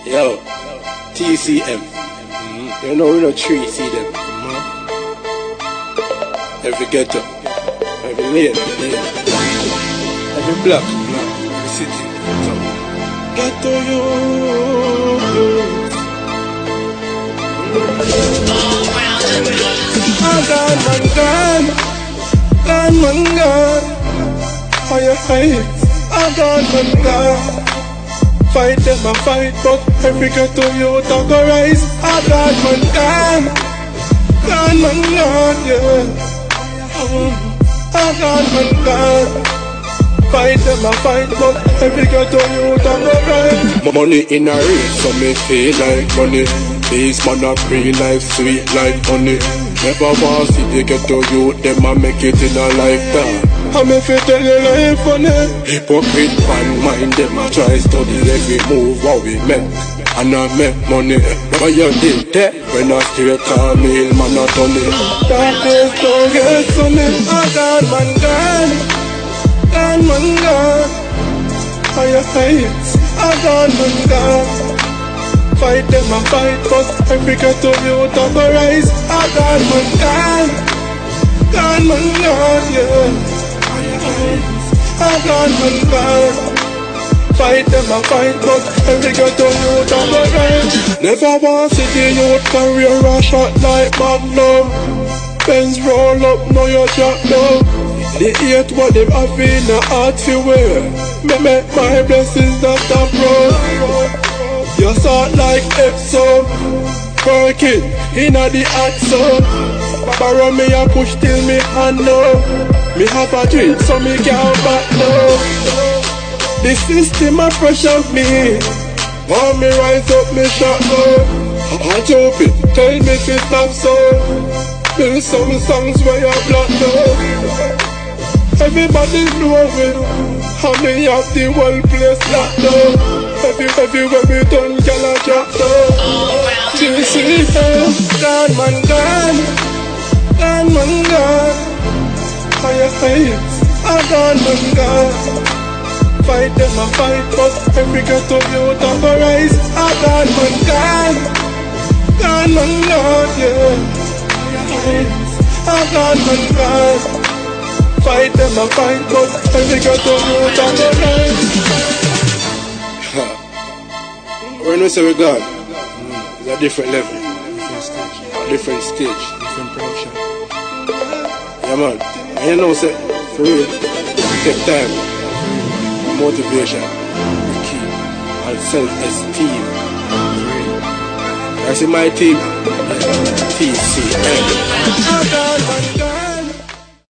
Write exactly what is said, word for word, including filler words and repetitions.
Yo, T C M. Mm-hmm. You know we don't three C them. Mm-hmm. Every ghetto, every lane, lane. Every block, block, every city. So, ghetto youth. Oh, gone, man, gone. Gone, man, gone. How you hide? Oh, gone, man, gone. Fight them and fight, but every ghetto youth a go rise. Oh, gone, man, gone. Gone, man, gone, yeah. Oh, gone, man, gone. Fight them and fight, but every ghetto youth a go rise. Money in a race, so me feel like money. These man a free life, sweet like honey. Never want see the ghetto youth, them a make it in a lifetime. I'm if you tell you life funny. Hypocrite fan mind, them a try study every move what we make. And I make money. Never you did that when I straight call me, man a turn it. That is don't get sunny. Oh God, man gone. Gone, man gone. How you fight? Oh God, man gone. Fight them and fight, but every ghetto youth a go rise. Oh God, man gone. Gone, man gone, yeah. Oh God, man gone. Fight them and fight, but every ghetto youth a go rise. Never want see the youth career a shot like Magnum. Benz roll up, now you drop down. The hate what them have in a heart to wear. Me make my blessings not stop roll. You sort like Epsom, working inna the hot sun. Borrow me and push till me hand now. Me have a drink so me can't back now. The system a pressure me. Want me rise up me shot now. I jump it, tell me to stop so. Build some songs where you block now. Everybody know it. How me have the whole place locked down. Every, everywhere me turn, girl a drop down. T C M, gone man gone. Gone man gone. How you fight? Oh gone man gone. Fight them and fight, but every ghetto youth a go rise. Oh gone man gone. Gone man gone, yeah. Oh gone man gone. Fight them and fight, but every ghetto youth a go rise. When we say we gone, mm. it's a different level, different stage, a different stage, different production. Yeah man, and you know say, for real, take time, motivation, the key, and self-esteem. I see my team, T C M.